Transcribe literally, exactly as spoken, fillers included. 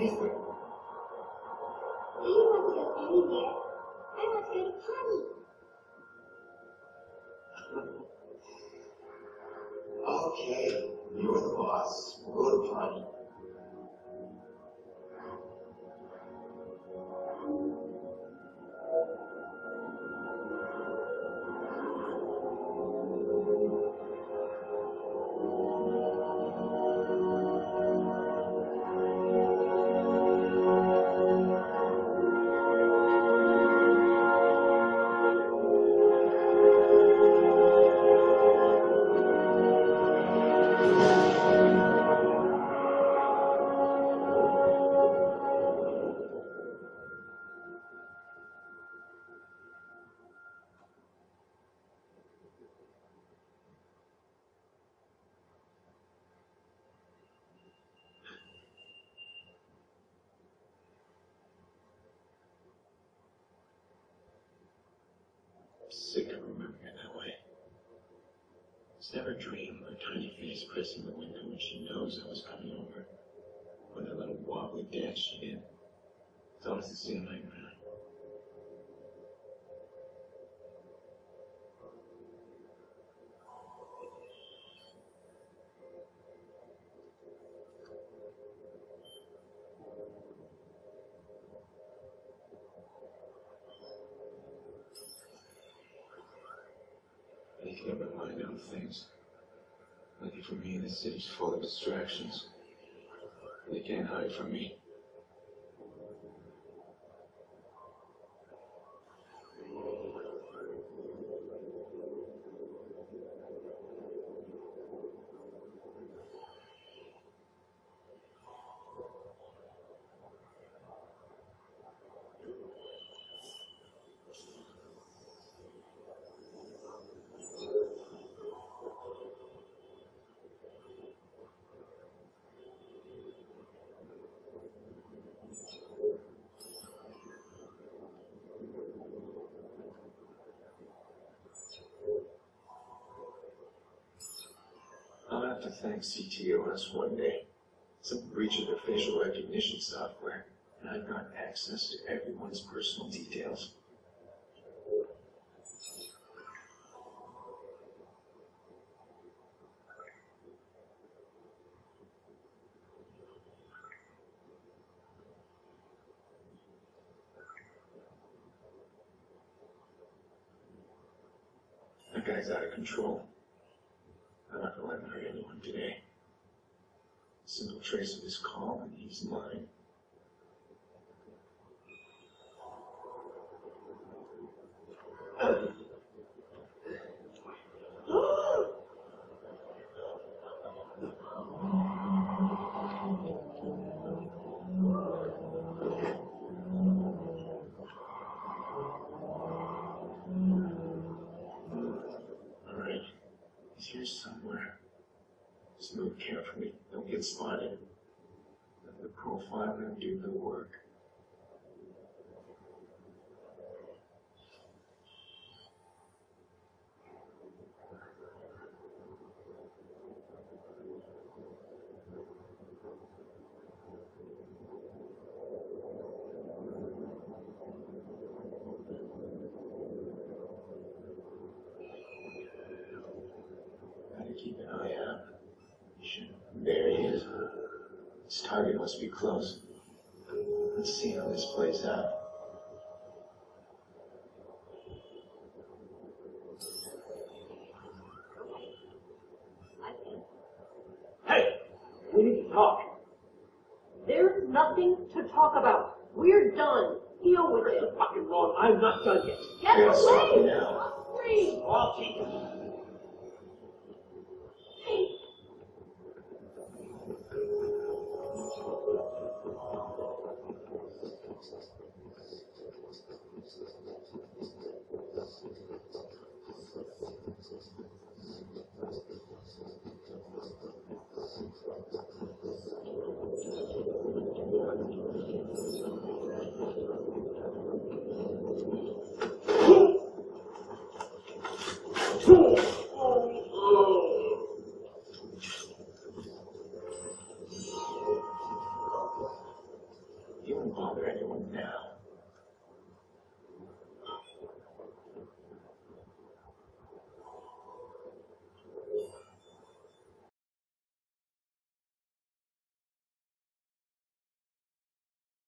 Mister. I want to go anywhere. I want to go to party. Okay, you're the boss. We'll go to party. Sick of remembering it that way. It's never a dream or a tiny face pressing the window when she knows I was coming over. Or that little wobbly dance she did. It's almost the same nightmare. I can get my mind on things. Lucky for me, this city's full of distractions. They can't hide from me. I'll have to thank C T O S one day. Some breach of their facial recognition software, and I've got access to everyone's personal details. That guy's out of control. I'm not gonna let him hurt anyone today. A single trace of his call and he's mine. Alright, he's here somewhere. Just move carefully, don't get spotted. Let the profiler do the work. Gotta keep an eye out. There he is. His target must be close. Let's see how this plays out. Hey! We need to talk. There's nothing to talk about. We're done. Deal with You're it. so fucking wrong. I'm not done yet. Get Yes, away! now. Free! I'll keep it.